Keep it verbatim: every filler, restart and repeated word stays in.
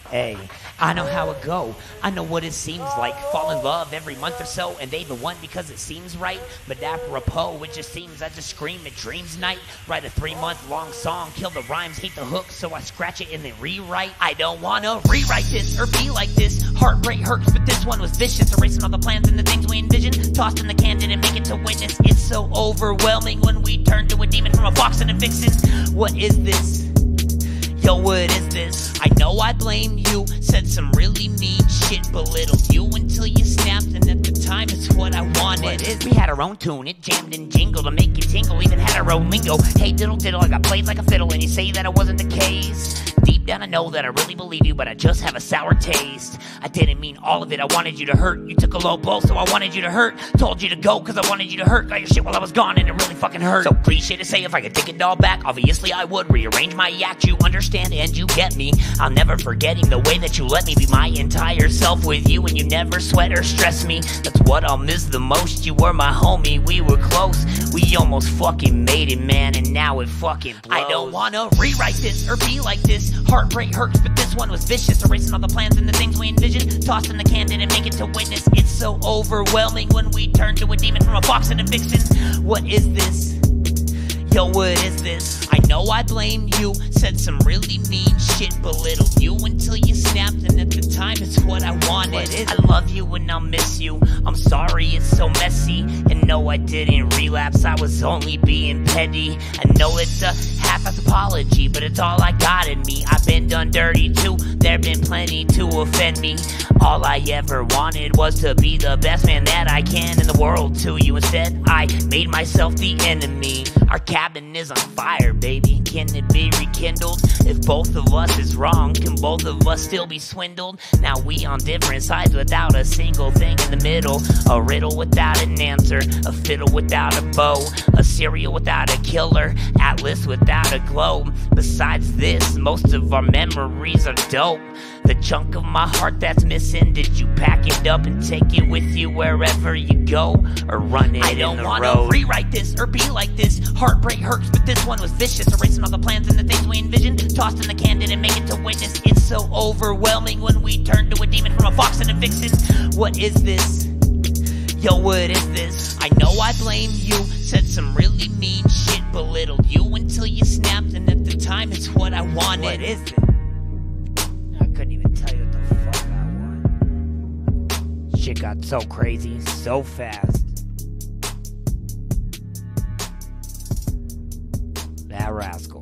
Hey, I know how it go. I know what it seems like. Fall in love every month or so, and they the one because it seems right. But apropos, it just seems I just scream at dreams night. Write a three-month-long song, kill the rhymes, hate the hook, so I scratch it and then rewrite. I don't wanna rewrite this or be like this. Heartbreak hurts, but this one was vicious. Erasing all the plans and the things we envisioned. Tossed in the can, didn't make it to witness. It's so overwhelming when we turn to a demon from a fox and a vixen. What is this? Yo, what is this? I know I blame you. Said some really mean shit, belittled you until you snapped, and at the time it's what I wanted. What is we had our own tune, it jammed and jingled to make it tingle, even had our own lingo. Hey diddle diddle, I got played like a fiddle, and you say that it wasn't the case. Deep down I know that I really believe you, but I just have a sour taste. I didn't mean all of it, I wanted you to hurt. You took a low blow, so I wanted you to hurt. Told you to go, cause I wanted you to hurt. Got your shit while I was gone, and it really fucking hurt. So cliche to say if I could take it all back, obviously I would. Rearrange my act, you understand and you get me. I'm never forgetting the way that you let me be my entire self with you, and you never sweat or stress me. That's what I'll miss the most. You were my homie, we were close. We almost fucking made it, man, and now it fucking blows. I don't wanna rewrite this or be like this. Heartbreak hurts, but this one was vicious. Erasing all the plans and the things we envisioned. Tossed in the can, didn't make it to witness. It's so overwhelming when we turn to a demon from a fox and a vixen. What is this? Yo, what is this? I know I blame you. Said some really mean shit, belittled you until you snapped, and at the time it's what I wanted. What is I love you and I'll miss you. I'm sorry it's so messy, and no I didn't relapse, I was only being petty. I know it's a half-ass apology, but it's all I got in me. I've been done dirty too, there've been plenty to offend me. All I ever wanted was to be the best man that I can in the world to you. Instead, I made myself the enemy. Our cabin is on fire, baby. Can it be rekindled? If both of us is wrong, can both of us still be swindled? Now we on different sides without a single thing in the middle. A riddle without an answer, a fiddle without a bow, a cereal without a killer, atlas without a globe. Besides this, most of our memories are dope. The chunk of my heart that's missing, did you pack it up and take it with you wherever you go, or run it in the road? I don't wanna rewrite this or be like this. Heartbreak hurts, but this one was vicious. Erasing all the plans and the things we envisioned. Tossed in the can, didn't make it to witness. It's so overwhelming when we turn to a demon from a fox and a vixen. What is this? Yo, what is this? I know I blame you. Said some really mean shit, belittled you until you snapped, and at the time it's what I wanted. What is it? I couldn't even tell you what the fuck I want. Shit got so crazy, so fast. That rascal.